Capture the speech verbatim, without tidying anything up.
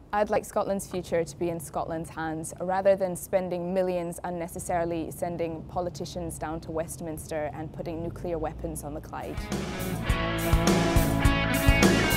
I'd like Scotland's future to be in Scotland's hands, rather than spending millions unnecessarily sending politicians down to Westminster and putting nuclear weapons on the Clyde.